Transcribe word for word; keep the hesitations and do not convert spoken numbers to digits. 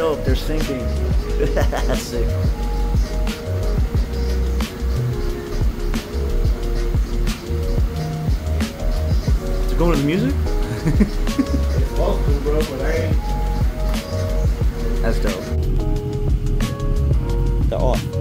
dope. They're sinking. That's sick. Is it going to the music? It's supposed to, bro, but I ain't. That's dope. They're off.